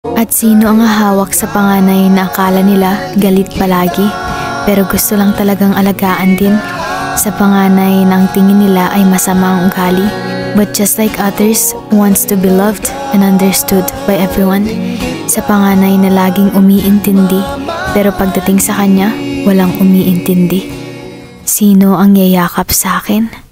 At sino ang hahawak sa panganay na akala nila galit palagi, pero gusto lang talagang alagaan din? Sa panganay na ang tingin nila ay masama ang ugali, but just like others, wants to be loved and understood by everyone. Sa panganay na laging umiintindi, pero pagdating sa kanya, walang umiintindi. Sino ang yayakap sa akin?